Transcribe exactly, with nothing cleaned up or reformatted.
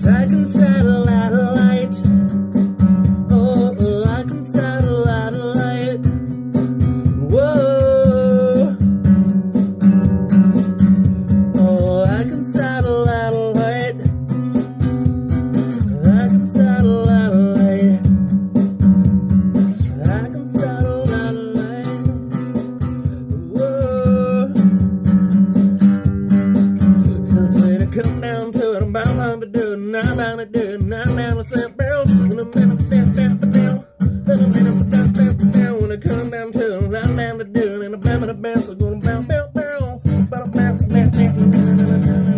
I can satellite. Oh, oh, I can satellite. Whoa. Oh, I can satellite. I can satellite. I can satellite. Whoa. Cause when it come down to it, I'm bound to do it, and I'm bound to do it, and I'm bound to say, bro, when I'm down, down, down, down, down, down, down, down, down, when it come down to it, I'm bound to do it, and I'm bound to bounce, I'm gonna bounce, bounce, bounce, bounce, bounce, bounce, bounce, bounce.